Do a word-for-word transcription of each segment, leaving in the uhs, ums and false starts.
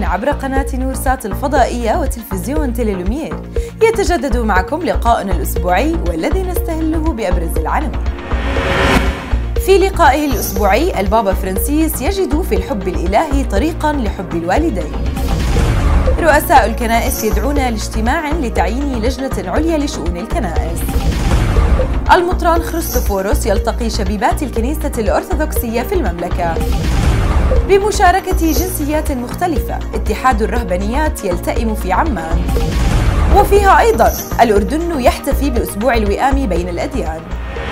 عبر قناة نورسات الفضائية وتلفزيون تيليلومير. يتجدد معكم لقاؤنا الأسبوعي والذي نستهله بأبرز العناوين. في لقائه الأسبوعي البابا فرانسيس يجد في الحب الإلهي طريقاً لحب الوالدين. رؤساء الكنائس يدعون لاجتماع لتعيين لجنة عليا لشؤون الكنائس. المطران خريستوفوروس يلتقي شبيبات الكنيسة الأرثوذكسية في المملكة. بمشاركة جنسيات مختلفة اتحاد الرهبانيات يلتئم في عمان. وفيها أيضاً الأردن يحتفي بأسبوع الوئام بين الأديان.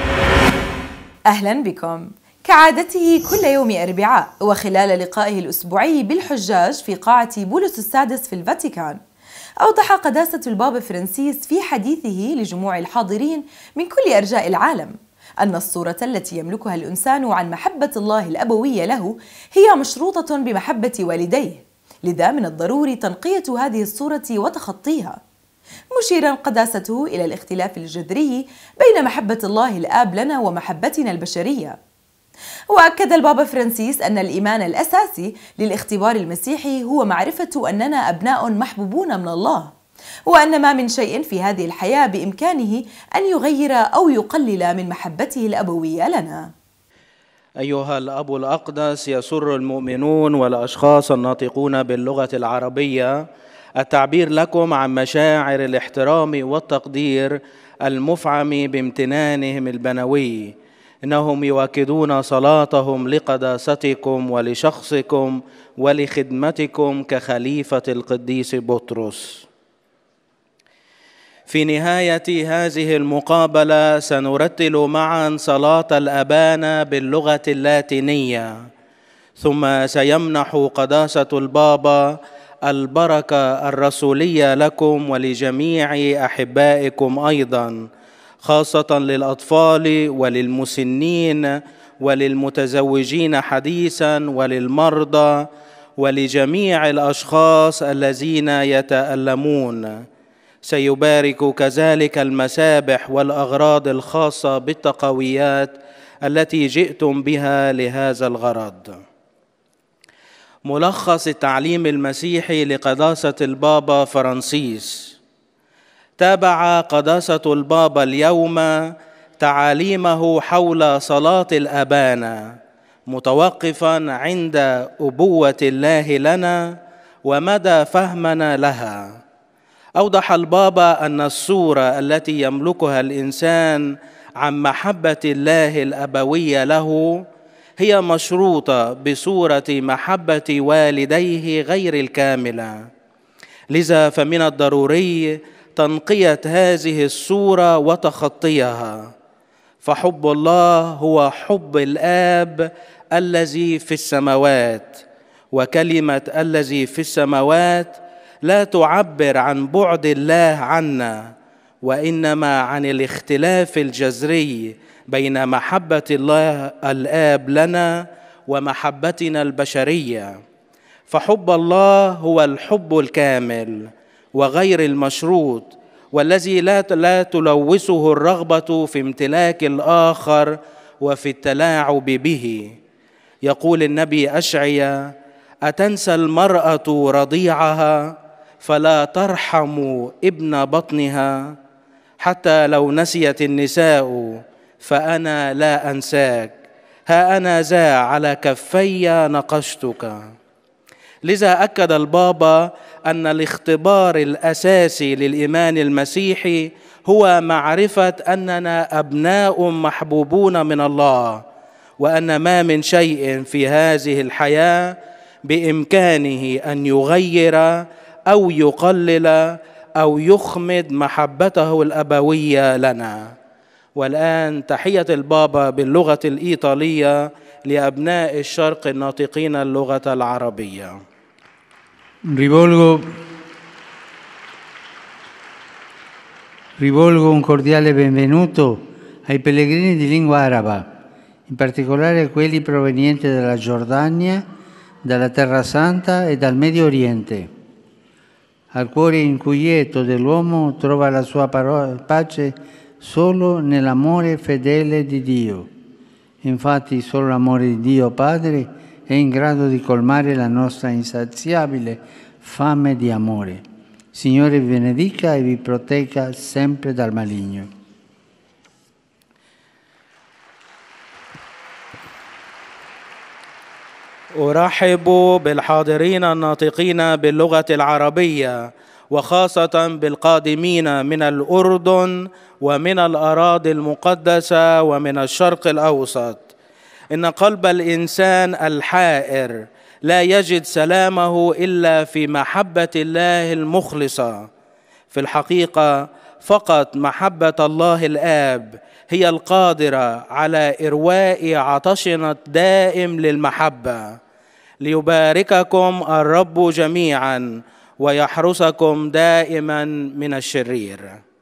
أهلاً بكم. كعادته كل يوم أربعاء وخلال لقائه الأسبوعي بالحجاج في قاعة بولس السادس في الفاتيكان، أوضح قداسة البابا فرانسيس في حديثه لجموع الحاضرين من كل أرجاء العالم أن الصورة التي يملكها الإنسان عن محبة الله الأبوية له هي مشروطة بمحبة والديه، لذا من الضروري تنقية هذه الصورة وتخطيها، مشيرا قداسته إلى الاختلاف الجذري بين محبة الله الآب لنا ومحبتنا البشرية. وأكد البابا فرانسيس أن الإيمان الأساسي للاختبار المسيحي هو معرفة أننا أبناء محبوبون من الله، وأن ما من شيء في هذه الحياة بإمكانه أن يغير أو يقلل من محبته الأبوية لنا. أيها الأب الأقدس، يسر المؤمنون والأشخاص الناطقون باللغة العربية التعبير لكم عن مشاعر الاحترام والتقدير المفعم بامتنانهم البنوي. إنهم يؤكدون صلاتهم لقداستكم ولشخصكم ولخدمتكم كخليفة القديس بطرس. في نهاية هذه المقابلة سنرتل معا صلاة الأبانا باللغة اللاتينية، ثم سيمنح قداسة البابا البركة الرسولية لكم ولجميع أحبائكم أيضا، خاصة للأطفال وللمسنين وللمتزوجين حديثا وللمرضى ولجميع الأشخاص الذين يتألمون. سيبارك كذلك المسابح والأغراض الخاصة بالتقويات التي جئتم بها لهذا الغرض. ملخص التعليم المسيحي لقداسة البابا فرانسيس. تابع قداسة البابا اليوم تعاليمه حول صلاة الأبانا، متوقفا عند أبوة الله لنا ومدى فهمنا لها. أوضح البابا أن الصورة التي يملكها الإنسان عن محبة الله الأبوية له هي مشروطة بصورة محبة والديه غير الكاملة، لذا فمن الضروري تنقية هذه الصورة وتخطيها، فحب الله هو حب الآب الذي في السماوات، وكلمة الذي في السماوات لا تعبر عن بعد الله عنا، وإنما عن الاختلاف الجذري بين محبة الله الآب لنا ومحبتنا البشرية. فحب الله هو الحب الكامل وغير المشروط، والذي لا لا تلوثه الرغبة في امتلاك الآخر وفي التلاعب به. يقول النبي أشعيا: أتنسى المرأة رضيعها فلا ترحم ابن بطنها، حتى لو نسيت النساء فأنا لا أنساك، ها أنا ذا على كفي نقشتك. لذا أكد البابا أن الاختبار الأساسي للإيمان المسيحي هو معرفة أننا أبناء محبوبون من الله، وأن ما من شيء في هذه الحياة بإمكانه أن يغير أو يقلل أو يخمد محبته الأبوية لنا. والآن تحية البابا باللغة الإيطالية لأبناء الشرق الناطقين اللغة العربية. Rivolgo, rivolgo un cordiale benvenuto ai pellegrini di lingua araba, in particolare quelli provenienti dalla Giordania, dalla Terra Santa e dal Medio Oriente. Al cuore inquieto dell'uomo trova la sua parola, pace solo nell'amore fedele di Dio. Infatti solo l'amore di Dio Padre è in grado di colmare la nostra insaziabile fame di amore. Signore vi benedica e vi protegga sempre dal maligno. أرحب بالحاضرين الناطقين باللغة العربية وخاصة بالقادمين من الأردن ومن الأراضي المقدسة ومن الشرق الأوسط. إن قلب الإنسان الحائر لا يجد سلامه إلا في محبة الله المخلصة. في الحقيقة فقط محبة الله الآب هي القادرة على إرواء عطشنا الدائم للمحبة. ليبارككم الرب جميعا ويحرسكم دائما من الشرير.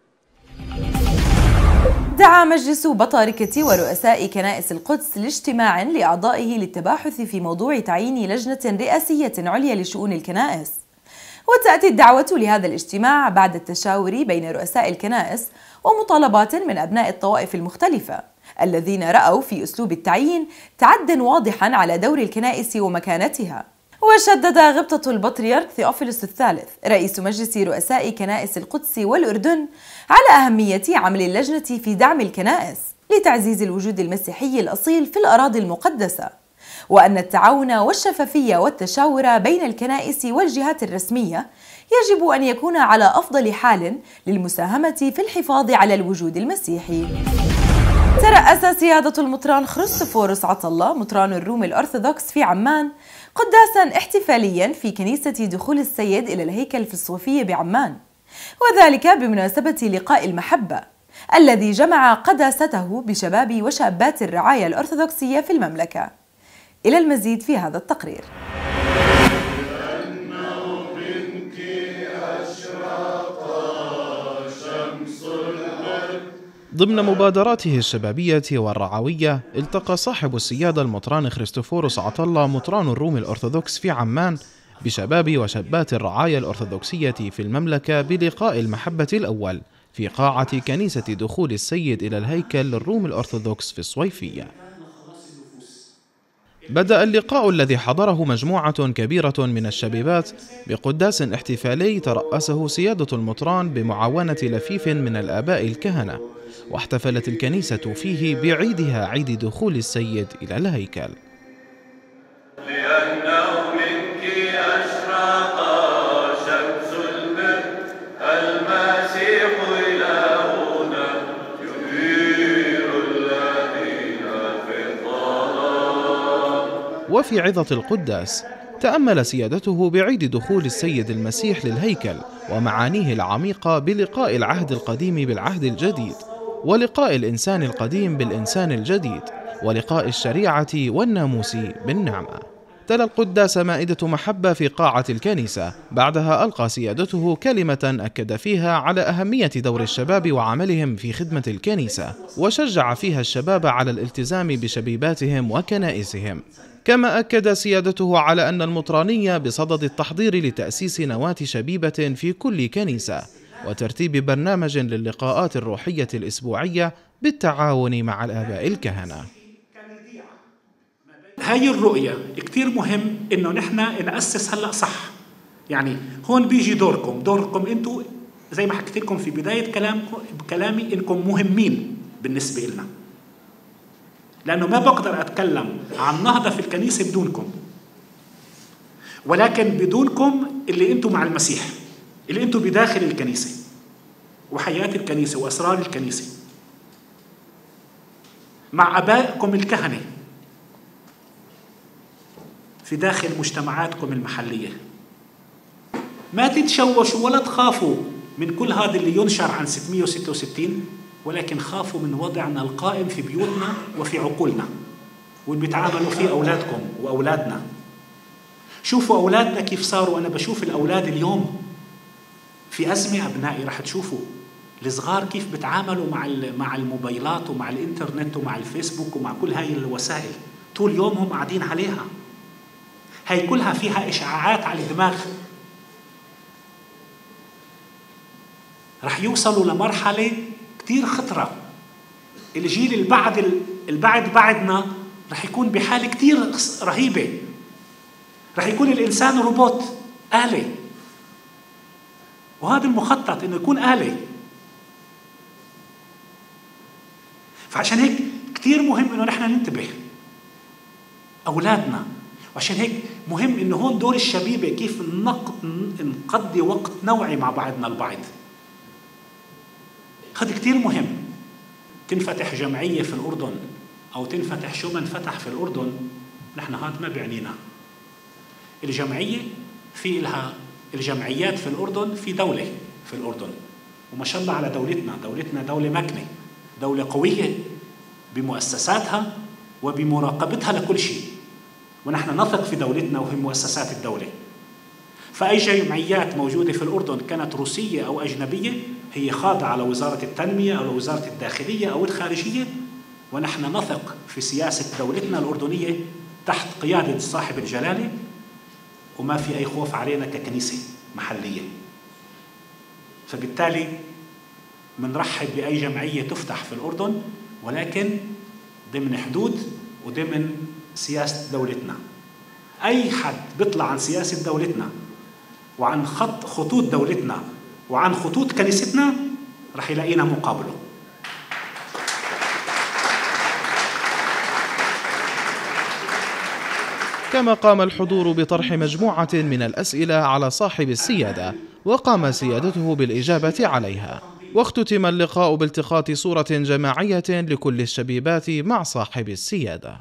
دعا مجلس بطاركة ورؤساء كنائس القدس لاجتماع لأعضائه للتباحث في موضوع تعيين لجنة رئاسية عليا لشؤون الكنائس. وتأتي الدعوة لهذا الاجتماع بعد التشاور بين رؤساء الكنائس ومطالبات من أبناء الطوائف المختلفة الذين رأوا في أسلوب التعيين تعدًا واضحًا على دور الكنائس ومكانتها. وشدد غبطة البطريرك ثيوفيلوس الثالث رئيس مجلس رؤساء كنائس القدس والأردن على أهمية عمل اللجنة في دعم الكنائس لتعزيز الوجود المسيحي الأصيل في الأراضي المقدسة، وأن التعاون والشفافية والتشاور بين الكنائس والجهات الرسمية يجب أن يكون على أفضل حال للمساهمة في الحفاظ على الوجود المسيحي. ترأس سيادة المطران خريستوفوروس عطلة مطران الروم الأرثوذكس في عمان قداسا احتفاليا في كنيسة دخول السيد إلى الهيكل في الصوفية بعمان، وذلك بمناسبة لقاء المحبة الذي جمع قداسته بشباب وشابات الرعاية الأرثوذكسية في المملكة. إلى المزيد في هذا التقرير. ضمن مبادراته الشبابية والرعوية، التقى صاحب السيادة المطران خريستوفوروس عطلة مطران الروم الأرثوذكس في عمان بشباب وشابات الرعاية الأرثوذكسية في المملكة بلقاء المحبة الأول في قاعة كنيسة دخول السيد إلى الهيكل للروم الأرثوذكس في الصويفية. بدأ اللقاء الذي حضره مجموعة كبيرة من الشبيبات بقداس احتفالي ترأسه سيادة المطران بمعاونة لفيف من الآباء الكهنة، واحتفلت الكنيسة فيه بعيدها عيد دخول السيد إلى الهيكل. لأنه منك أشرق شمس البر المسيح إلهنا ينير الذين في الظلام. وفي عظة القداس تأمل سيادته بعيد دخول السيد المسيح للهيكل ومعانيه العميقة بلقاء العهد القديم بالعهد الجديد، ولقاء الإنسان القديم بالإنسان الجديد، ولقاء الشريعة والناموس بالنعمة. تلا القداس مائدة محبة في قاعة الكنيسة، بعدها ألقى سيادته كلمة أكد فيها على أهمية دور الشباب وعملهم في خدمة الكنيسة، وشجع فيها الشباب على الالتزام بشبيباتهم وكنائسهم. كما أكد سيادته على أن المطرانية بصدد التحضير لتأسيس نواة شبيبة في كل كنيسة وترتيب برنامج للقاءات الروحية الأسبوعية بالتعاون مع الآباء الكهنة. هاي الرؤية كتير مهم إنه نحن نأسس هلأ صح. يعني هون بيجي دوركم دوركم أنتوا زي ما حكيت لكم في بداية كلامكم بكلامي إنكم مهمين بالنسبة لنا، لأنه ما بقدر أتكلم عن نهضة في الكنيسة بدونكم، ولكن بدونكم اللي أنتوا مع المسيح، اللي أنتوا بداخل الكنيسة وحياة الكنيسة وأسرار الكنيسة، مع أبائكم الكهنة في داخل مجتمعاتكم المحلية. ما تتشوشوا ولا تخافوا من كل هذا اللي ينشر عن ستمئة وستة وستين، ولكن خافوا من وضعنا القائم في بيوتنا وفي عقولنا واللي بيتعاملوا فيه أولادكم وأولادنا. شوفوا أولادنا كيف صاروا. أنا بشوف الأولاد اليوم في أزمة. أبنائي رح تشوفوا الصغار كيف بيتعاملوا مع مع الموبايلات ومع الإنترنت ومع الفيسبوك ومع كل هاي الوسائل، طول يومهم قاعدين عليها. هاي كلها فيها إشعاعات على الدماغ. رح يوصلوا لمرحلة كتير خطرة. الجيل البعد البعد بعدنا رح يكون بحالة كتير رهيبة. رح يكون الإنسان روبوت، آلة وهذا المخطط إنه يكون آلي. فعشان هيك كتير مهم إنه نحن ننتبه أولادنا، وعشان هيك مهم إنه هون دور الشبيبة كيف نقضي وقت نوعي مع بعضنا البعض. هذا كتير مهم. تنفتح جمعية في الأردن أو تنفتح شو ما انفتح في الأردن، نحن هذا ما بيعنينا. الجمعية في لها الجمعيات في الأردن، في دولة في الأردن، وما شاء الله على دولتنا. دولتنا دولة مكنة، دولة قوية بمؤسساتها وبمراقبتها لكل شيء، ونحن نثق في دولتنا وفي مؤسسات الدولة. فأي جمعيات موجودة في الأردن كانت روسية أو أجنبية هي خاضعة لوزارة التنمية أو لوزارة الداخلية أو الخارجية، ونحن نثق في سياسة دولتنا الأردنية تحت قيادة صاحب الجلالة، وما في أي خوف علينا ككنيسة محلية. فبالتالي منرحب بأي جمعية تفتح في الأردن، ولكن ضمن حدود وضمن سياسة دولتنا. أي حد بيطلع عن سياسة دولتنا وعن خط خطوط دولتنا وعن خطوط كنيستنا رح يلاقينا مقابله. كما قام الحضور بطرح مجموعة من الأسئلة على صاحب السيادة، وقام سيادته بالإجابة عليها. واختتم اللقاء بالتقاط صورة جماعية لكل الشبيبات مع صاحب السيادة.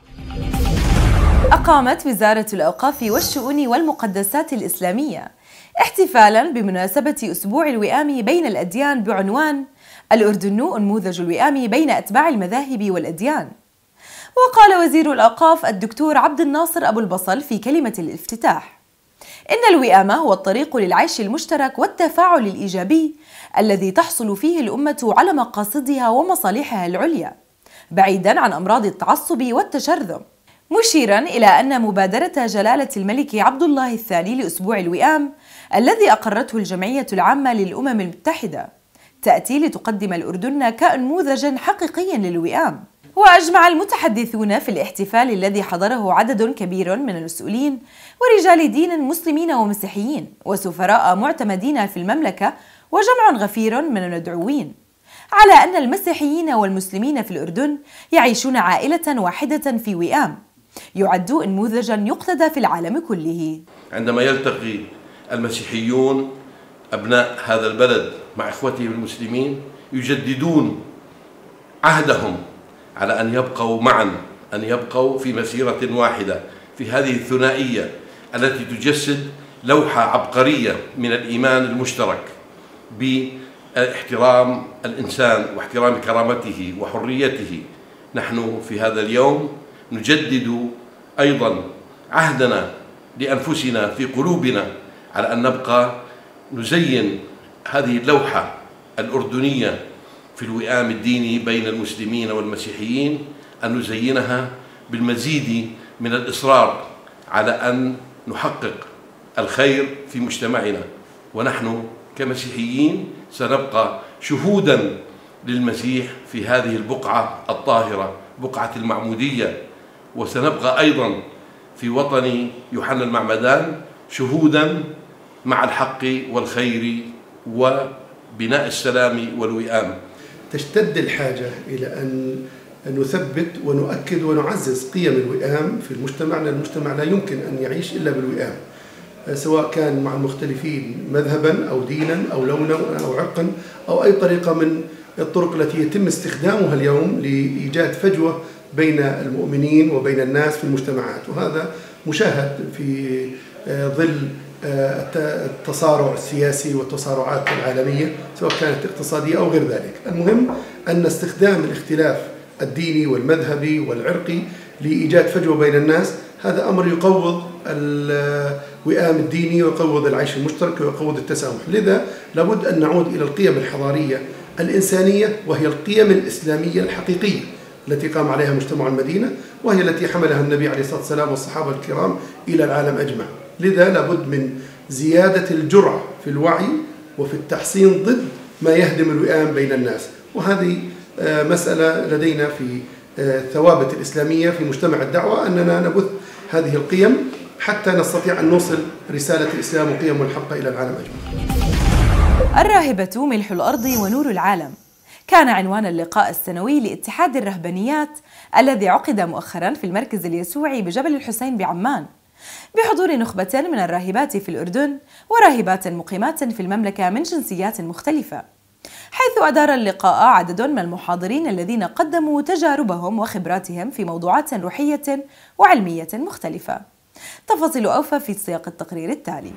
أقامت وزارة الأوقاف والشؤون والمقدسات الإسلامية احتفالاً بمناسبة أسبوع الوئام بين الأديان بعنوان الأردن أنموذج الوئام بين أتباع المذاهب والأديان. وقال وزير الأوقاف الدكتور عبد الناصر أبو البصل في كلمة الافتتاح إن الوئام هو الطريق للعيش المشترك والتفاعل الإيجابي الذي تحصل فيه الأمة على مقاصدها ومصالحها العليا بعيداً عن أمراض التعصب والتشرذم، مشيراً إلى أن مبادرة جلالة الملك عبد الله الثاني لأسبوع الوئام الذي أقرته الجمعية العامة للأمم المتحدة تأتي لتقدم الأردن كنموذجاً حقيقياً للوئام. وأجمع المتحدثون في الاحتفال الذي حضره عدد كبير من المسؤولين ورجال دين مسلمين ومسيحيين وسفراء معتمدين في المملكة وجمع غفير من المدعوين على أن المسيحيين والمسلمين في الأردن يعيشون عائلة واحدة في وئام يعد نموذجا يقتدى في العالم كله. عندما يلتقي المسيحيون أبناء هذا البلد مع إخوتهم المسلمين يجددون عهدهم على أن يبقوا معا، أن يبقوا في مسيرة واحدة في هذه الثنائية التي تجسد لوحة عبقرية من الإيمان المشترك باحترام الإنسان واحترام كرامته وحريته. نحن في هذا اليوم نجدد أيضا عهدنا لأنفسنا في قلوبنا على أن نبقى نزين هذه اللوحة الأردنية في الوئام الديني بين المسلمين والمسيحيين، أن نزينها بالمزيد من الإصرار على أن نحقق الخير في مجتمعنا. ونحن كمسيحيين سنبقى شهوداً للمسيح في هذه البقعة الطاهرة، بقعة المعمودية، وسنبقى أيضاً في وطن يوحنا المعمدان شهوداً مع الحق والخير وبناء السلام والوئام. تشتد الحاجة إلى أن نثبت ونؤكد ونعزز قيم الوئام في المجتمع، لأن المجتمع لا يمكن أن يعيش إلا بالوئام، سواء كان مع المختلفين مذهبا أو دينا أو لونا أو عرقا أو أي طريقة من الطرق التي يتم استخدامها اليوم لإيجاد فجوة بين المؤمنين وبين الناس في المجتمعات. وهذا مشاهد في ظل التصارع السياسي والتصارعات العالمية سواء كانت اقتصادية أو غير ذلك. المهم أن استخدام الاختلاف الديني والمذهبي والعرقي لإيجاد فجوة بين الناس هذا أمر يقوض الوئام الديني ويقوض العيش المشترك ويقوض التسامح. لذا لابد أن نعود إلى القيم الحضارية الإنسانية، وهي القيم الإسلامية الحقيقية التي قام عليها مجتمع المدينة، وهي التي حملها النبي عليه الصلاة والسلام والصحابة الكرام إلى العالم أجمع. لذا لابد من زيادة الجرعة في الوعي وفي التحصين ضد ما يهدم الوئام بين الناس، وهذه مسألة لدينا في الثوابت الإسلامية في مجتمع الدعوة أننا نبث هذه القيم حتى نستطيع أن نوصل رسالة الإسلام وقيمه الحق إلى العالم أجمع. الراهبة ملح الأرض ونور العالم كان عنوان اللقاء السنوي لاتحاد الرهبانيات الذي عقد مؤخرا في المركز اليسوعي بجبل الحسين بعمان بحضور نخبة من الراهبات في الأردن وراهبات مقيمات في المملكة من جنسيات مختلفة، حيث أدار اللقاء عدد من المحاضرين الذين قدموا تجاربهم وخبراتهم في موضوعات روحية وعلمية مختلفة. تفاصيل أوفى في سياق التقرير التالي.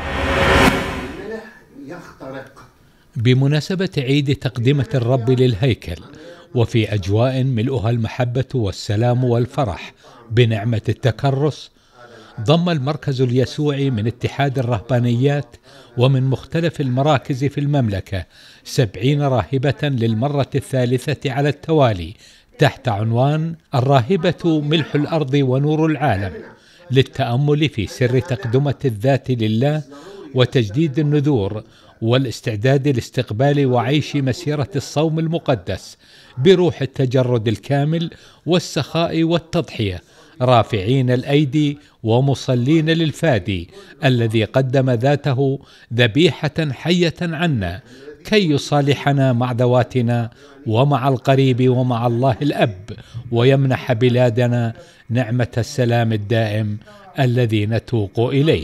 بمناسبة عيد تقدمة الرب للهيكل وفي أجواء ملؤها المحبة والسلام والفرح بنعمة التكرس، ضم المركز اليسوعي من اتحاد الرهبانيات ومن مختلف المراكز في المملكة سبعين راهبة للمرة الثالثة على التوالي تحت عنوان الراهبة ملح الأرض ونور العالم، للتأمل في سر تقدمة الذات لله وتجديد النذور والاستعداد لاستقبال وعيش مسيرة الصوم المقدس بروح التجرد الكامل والسخاء والتضحية، رافعين الأيدي ومصلين للفادي الذي قدم ذاته ذبيحة حية عنا كي يصالحنا مع ذواتنا ومع القريب ومع الله الأب، ويمنح بلادنا نعمة السلام الدائم الذي نتوق إليه.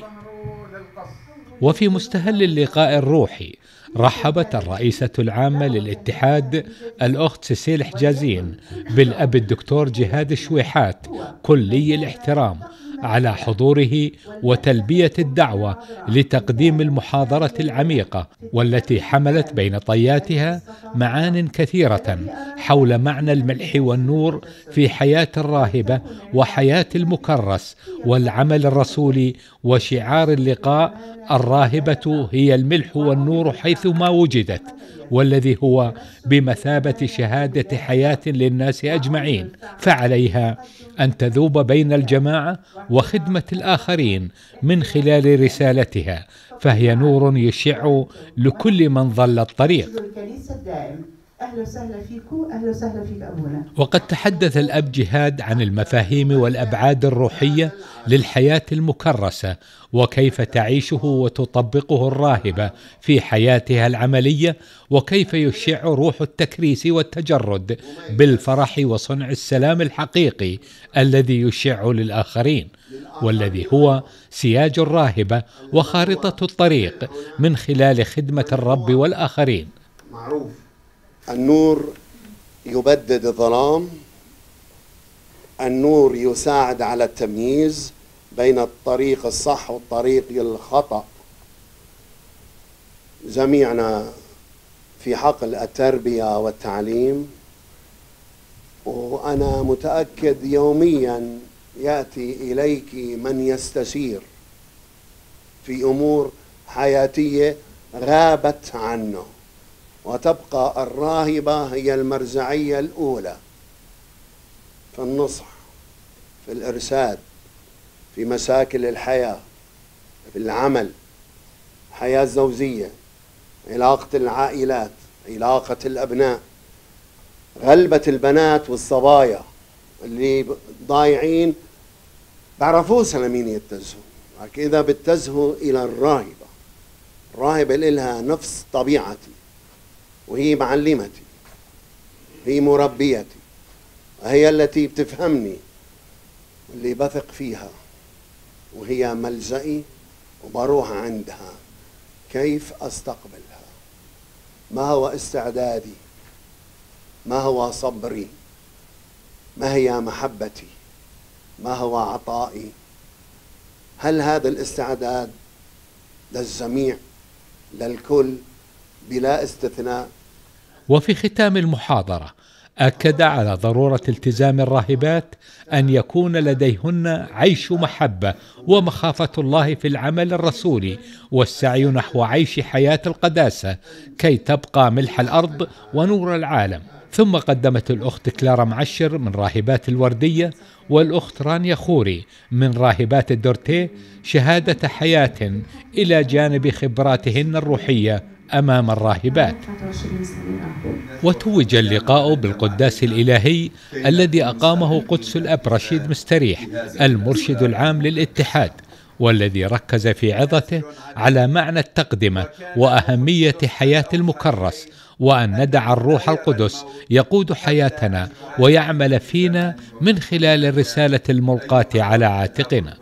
وفي مستهل اللقاء الروحي رحبت الرئيسة العامة للاتحاد الأخت سيسيل حجازين بالأب الدكتور جهاد شويحات كلي الاحترام على حضوره وتلبية الدعوة لتقديم المحاضرة العميقة، والتي حملت بين طياتها معان كثيرة حول معنى الملح والنور في حياة الراهبة وحياة المكرس والعمل الرسولي، وشعار اللقاء الراهبة هي الملح والنور حيثما وجدت، والذي هو بمثابة شهادة حياة للناس أجمعين، فعليها أن تذوب بين الجماعة وخدمة الآخرين من خلال رسالتها، فهي نور يشع لكل من ضل الطريق. أهلا وسهلا فيكم، أهلا وسهلا فيك أبونا. وقد تحدث الأب جهاد عن المفاهيم والأبعاد الروحية للحياة المكرسة وكيف تعيشه وتطبقه الراهبة في حياتها العملية، وكيف يشع روح التكريس والتجرد بالفرح وصنع السلام الحقيقي الذي يشع للآخرين، والذي هو سياج الراهبة وخارطة الطريق من خلال خدمة الرب والآخرين. معروف النور يبدد الظلام، النور يساعد على التمييز بين الطريق الصح والطريق الخطأ. جميعنا في حقل التربية والتعليم، وأنا متأكد يوميا يأتي إليك من يستشير في أمور حياتية غابت عنه، وتبقى الراهبة هي المرجعية الأولى في النصح، في الإرشاد، في مشاكل الحياة، في العمل، الحياة الزوجية، علاقة العائلات، علاقة الأبناء، غلبة البنات والصبايا اللي ضايعين بعرفوش لمين يتجهوا، لكن إذا بتجهوا إلى الراهبة، الراهبة إلها نفس طبيعتي، وهي معلمتي، هي مربيتي، وهي التي بتفهمني واللي بثق فيها، وهي ملجئي وبروح عندها. كيف أستقبلها؟ ما هو استعدادي؟ ما هو صبري؟ ما هي محبتي؟ ما هو عطائي؟ هل هذا الاستعداد للجميع للكل بلا استثناء؟ وفي ختام المحاضرة أكد على ضرورة التزام الراهبات أن يكون لديهن عيش محبة ومخافة الله في العمل الرسولي والسعي نحو عيش حياة القداسة كي تبقى ملح الأرض ونور العالم. ثم قدمت الأخت كلارا معشر من راهبات الوردية والأخت رانيا خوري من راهبات الدورتيه شهادة حياة إلى جانب خبراتهن الروحية أمام الراهبات. وتوج اللقاء بالقداس الإلهي الذي أقامه قدس الأب رشيد مستريح المرشد العام للاتحاد، والذي ركز في عظته على معنى التقدمة وأهمية حياة المكرس، وأن ندع الروح القدس يقود حياتنا ويعمل فينا من خلال الرسالة الملقاة على عاتقنا.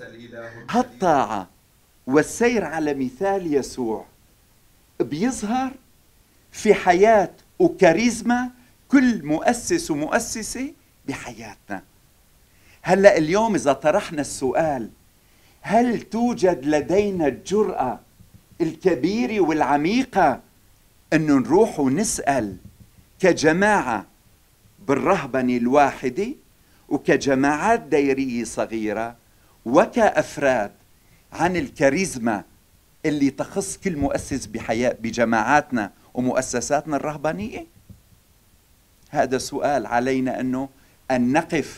هالطاعة والسير على مثال يسوع بيظهر في حياة وكاريزما كل مؤسس ومؤسسة بحياتنا. هلأ اليوم إذا طرحنا السؤال، هل توجد لدينا الجرأة الكبيرة والعميقة أنه نروح ونسأل كجماعة بالرهبنة الواحدة وكجماعات دايرية صغيرة وكأفراد عن الكاريزما اللي تخص كل مؤسس بحياة بجماعاتنا ومؤسساتنا الرهبانية؟ هذا سؤال علينا أنه أن نقف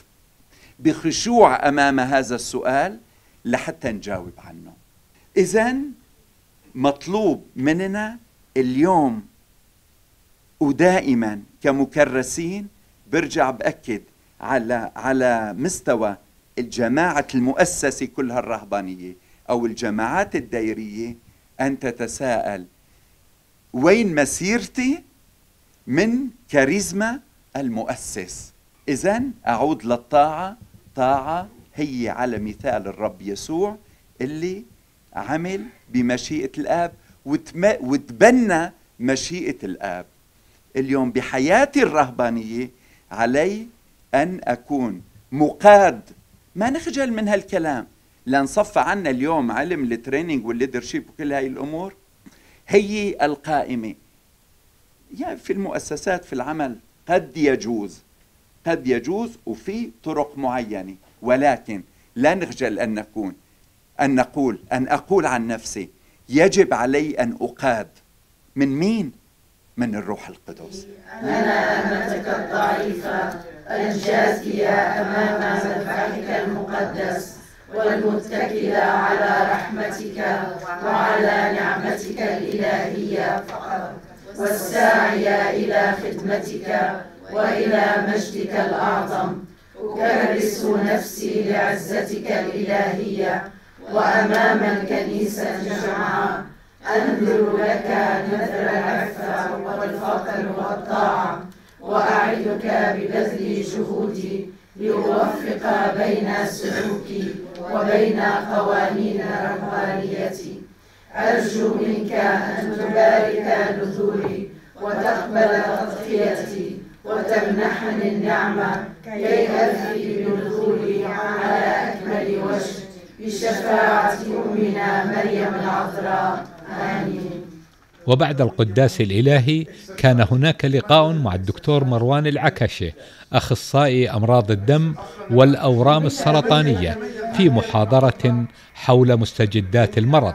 بخشوع أمام هذا السؤال لحتى نجاوب عنه. إذن مطلوب مننا اليوم ودائما كمكرسين، برجع بأكد على على مستوى الجماعة المؤسسة كلها الرهبانية أو الجماعات الدائرية، أن تتساءل وين مسيرتي من كاريزما المؤسس؟ إذن أعود للطاعة، طاعة هي على مثال الرب يسوع اللي عمل بمشيئة الآب وتبنى مشيئة الآب. اليوم بحياتي الرهبانية علي أن أكون مقاد، ما نخجل من هالكلام، لنصف عنا اليوم علم التريننج والليدرشيب وكل هاي الأمور هي القائمة. يعني في المؤسسات في العمل قد يجوز قد يجوز وفي طرق معينة، ولكن لا نخجل أن نكون أن نقول أن أقول عن نفسي يجب علي أن أقاد من مين؟ من الروح القدس. أنا أمتك الضعيفة الجاثية أمام مذبحك المقدس، والمتكلة على رحمتك وعلى نعمتك الإلهية فقط، والساعية إلى خدمتك وإلى مجدك الأعظم. أكرس نفسي لعزتك الإلهية، وأمام الكنيسة الجمعاء أنذر لك نذر العفة والفقر والطاعة، وأعدك ببذل جهودي لأوفق بين سلوكي وبين قوانين رهبانيتي. أرجو منك أن تبارك نذوري وتقبل تضحيتي وتمنحني النعمة كي أرثي بنذوري على أكمل وجه بشفاعة أمنا مريم العذراء. آمين. وبعد القداس الإلهي كان هناك لقاء مع الدكتور مروان العكشة، أخصائي أمراض الدم والأورام السرطانية، في محاضرة حول مستجدات المرض.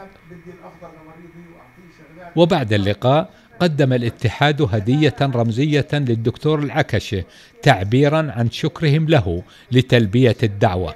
وبعد اللقاء قدم الاتحاد هدية رمزية للدكتور العكشة تعبيرا عن شكرهم له لتلبية الدعوة.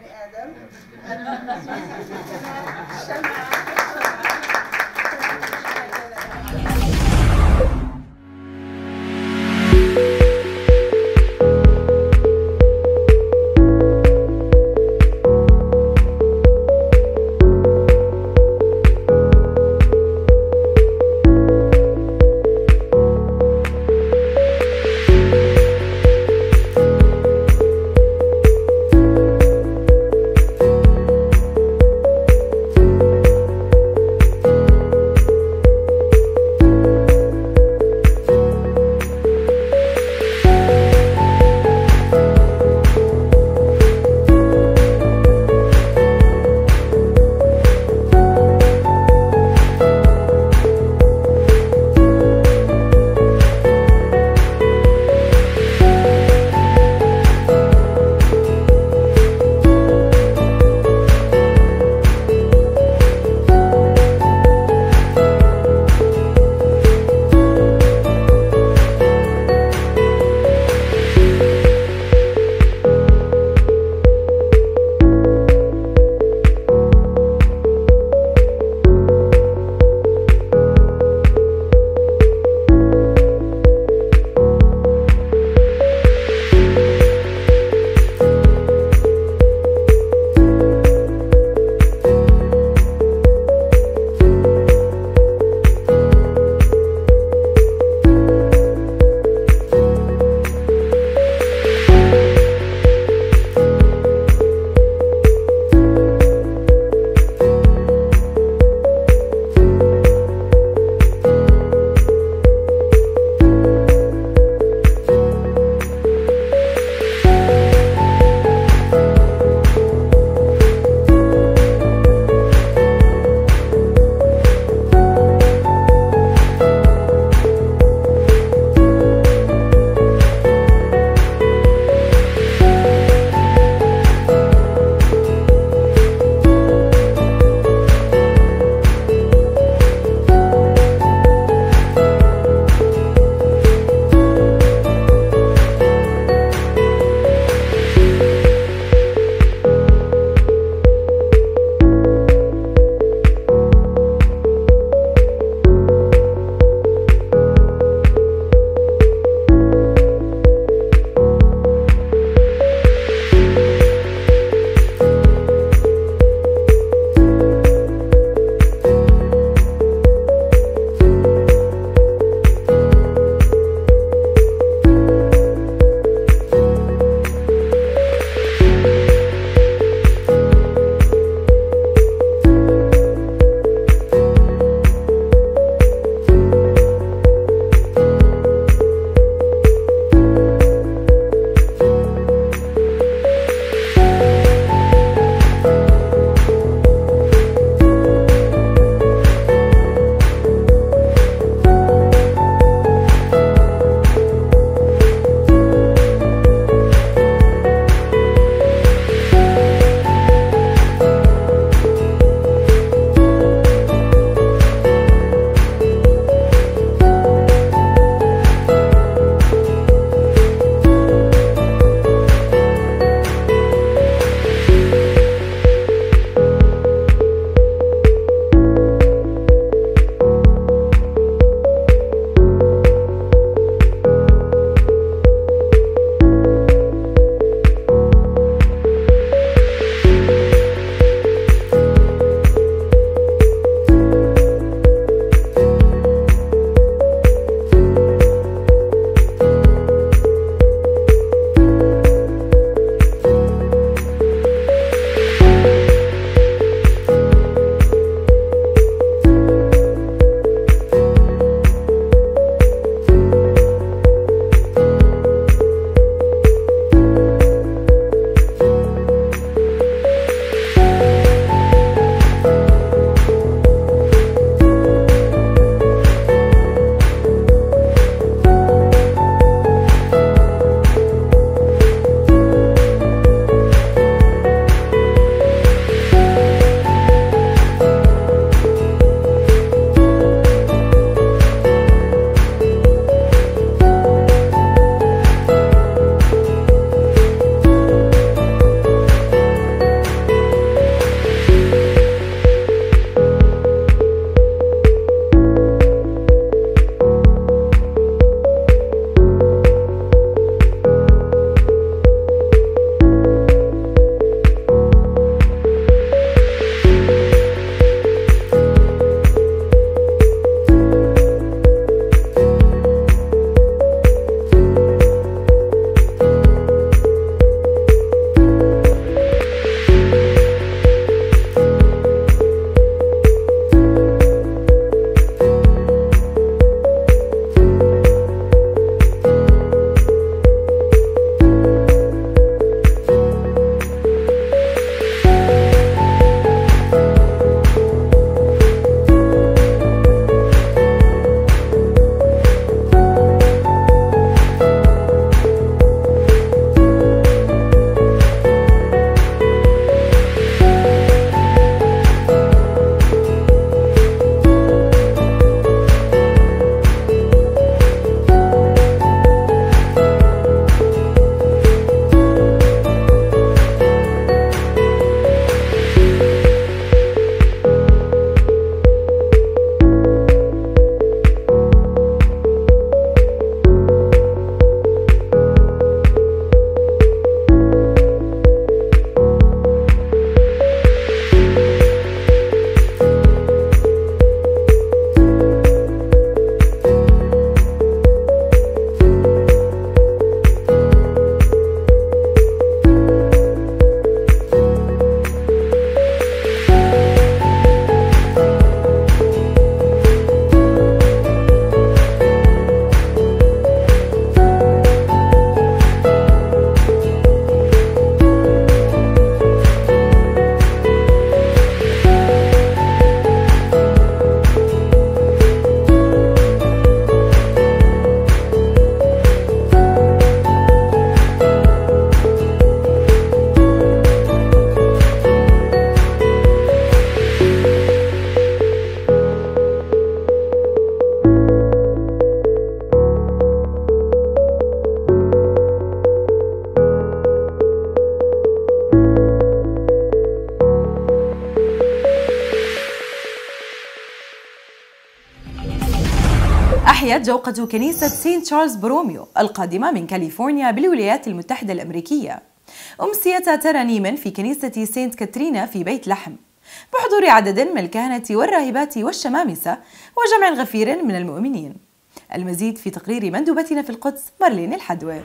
أحيت جوقة كنيسة سانت تشارلز بوروميو القادمة من كاليفورنيا بالولايات المتحدة الأمريكية أمسية ترانيم في كنيسة سانت كاترينا في بيت لحم بحضور عدد من الكهنة والراهبات والشمامسة وجمع غفير من المؤمنين. المزيد في تقرير مندوبتنا في القدس مارلين الحدوى.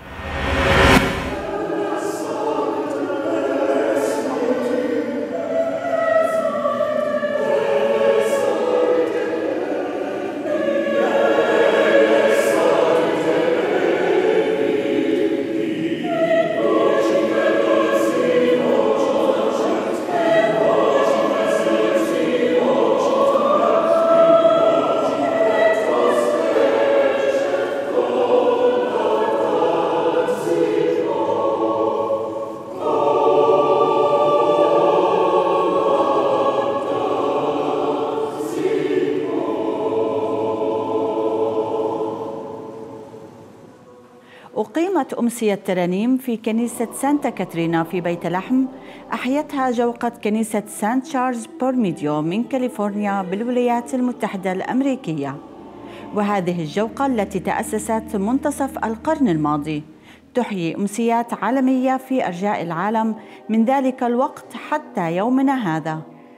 أقيمت أمسية ترانيم في كنيسة سانتا كاترينا في بيت لحم، أحيتها جوقة كنيسة سانت تشارلز بورميديو من كاليفورنيا بالولايات المتحدة الأمريكية. وهذه الجوقة التي تأسست منتصف القرن الماضي تحيي أمسيات عالمية في أرجاء العالم من ذلك الوقت حتى يومنا هذا.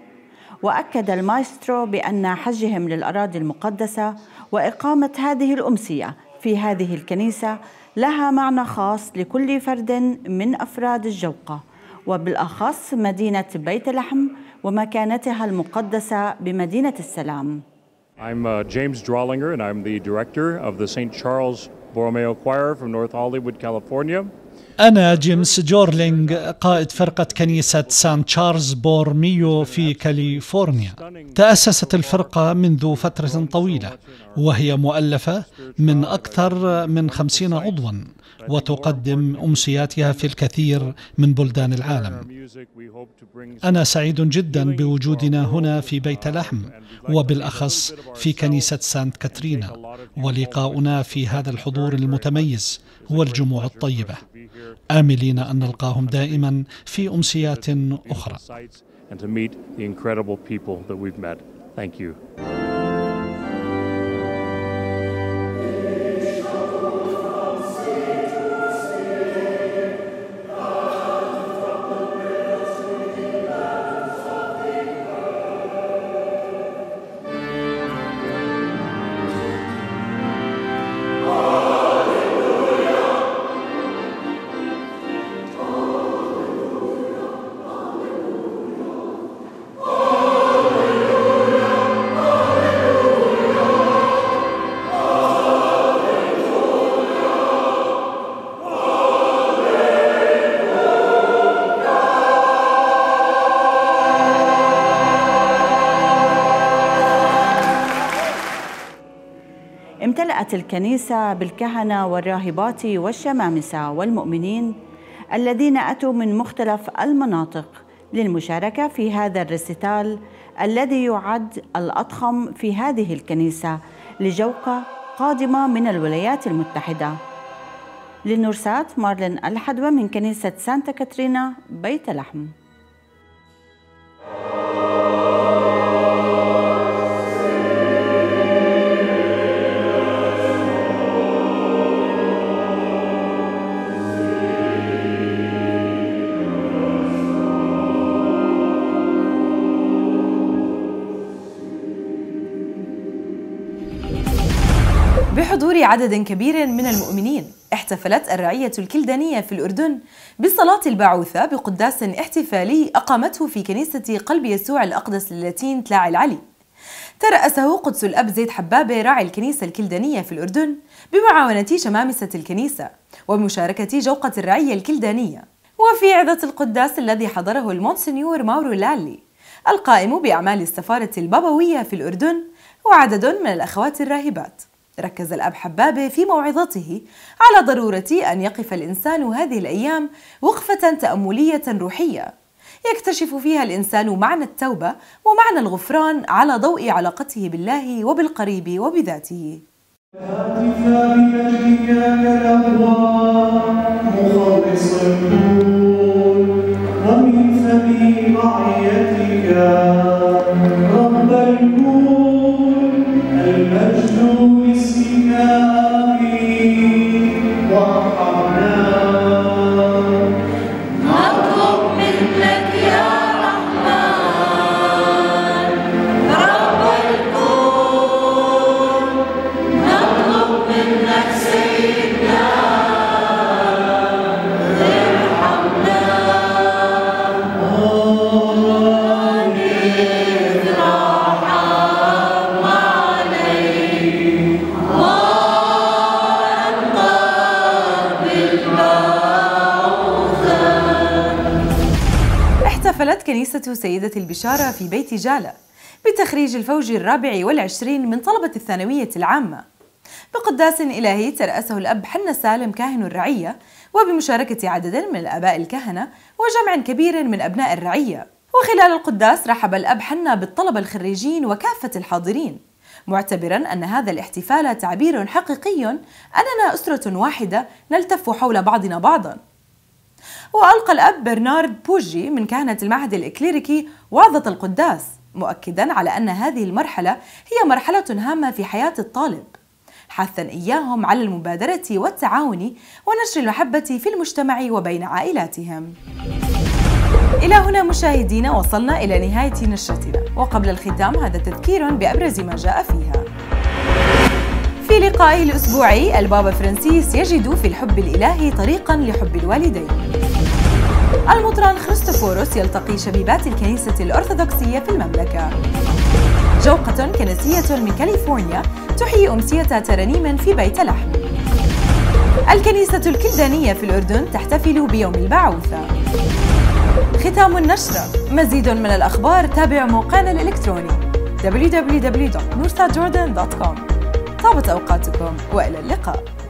وأكد المايسترو بأن حجهم للأراضي المقدسة وإقامة هذه الأمسية في هذه الكنيسة لها معنى خاص لكل فرد من أفراد الجوقة، وبالأخص مدينة بيت لحم ومكانتها المقدسة بمدينة السلام. I'm uh, James Drawlinger, and I'm the director of the Saint Charles Borromeo Choir from North Hollywood, California. أنا جيمس جورلينج، قائد فرقة كنيسة سان تشارلز بورميو في كاليفورنيا. تأسست الفرقة منذ فترة طويلة، وهي مؤلفة من أكثر من خمسين عضوا، وتقدم أمسياتها في الكثير من بلدان العالم. أنا سعيد جدا بوجودنا هنا في بيت لحم، وبالأخص في كنيسة سانت كاترينا، ولقاؤنا في هذا الحضور المتميز والجموع الطيبة، آملين أن نلقاهم دائما في أمسيات أخرى. امتلأت الكنيسة بالكهنة والراهبات والشمامسة والمؤمنين الذين أتوا من مختلف المناطق للمشاركة في هذا الريسيتال الذي يعد الأضخم في هذه الكنيسة لجوقة قادمة من الولايات المتحدة. للنورسات مارلين الحدوى من كنيسة سانتا كاترينا بيت لحم. بحضور عدد كبير من المؤمنين احتفلت الرعية الكلدانية في الأردن بصلاة البعوثة بقداس احتفالي أقامته في كنيسة قلب يسوع الأقدس للاتين تلاعي العلي. ترأسه قدس الأب زيد حبابة راعي الكنيسة الكلدانية في الأردن بمعاونة شمامسة الكنيسة ومشاركة جوقة الرعية الكلدانية. وفي عظة القداس الذي حضره المونسنيور ماورو لالي القائم بأعمال السفارة البابوية في الأردن وعدد من الأخوات الراهبات، ركز الأب حبابة في موعظته على ضرورة أن يقف الإنسان هذه الأيام وقفة تأملية روحية يكتشف فيها الإنسان معنى التوبة ومعنى الغفران على ضوء علاقته بالله وبالقريب وبذاته. المجد لاسمك احتفلت كنيسة سيدة البشارة في بيت جالة بتخريج الفوج الرابع والعشرين من طلبة الثانوية العامة بقداس إلهي ترأسه الأب حنا سالم كاهن الرعية، وبمشاركة عدد من الآباء الكهنة وجمع كبير من أبناء الرعية. وخلال القداس رحب الأب حنا بالطلبة الخريجين وكافة الحاضرين، معتبرا أن هذا الاحتفال تعبير حقيقي أننا أسرة واحدة نلتف حول بعضنا بعضا. وألقى الأب برنارد بوجي من كهنة المعهد الإكليريكي وعظة القداس، مؤكدا على أن هذه المرحلة هي مرحلة هامة في حياة الطالب، حثا إياهم على المبادرة والتعاون ونشر المحبة في المجتمع وبين عائلاتهم. إلى هنا مشاهدينا وصلنا إلى نهاية نشرتنا، وقبل الختام هذا تذكير بأبرز ما جاء فيها. في لقائه الأسبوعي البابا فرانسيس يجد في الحب الإلهي طريقا لحب الوالدين. المطران خريستوفوروس يلتقي شبيبات الكنيسة الأرثوذكسية في المملكة. جوقة كنسية من كاليفورنيا تحيي أمسية ترانيم في بيت لحم. الكنيسة الكلدانية في الأردن تحتفل بيوم البعوثة. ختام النشرة. مزيد من الأخبار تابع موقعنا الإلكتروني دبليو دبليو دبليو دوت نورثا جوردن دوت كوم. طابت أوقاتكم وإلى اللقاء.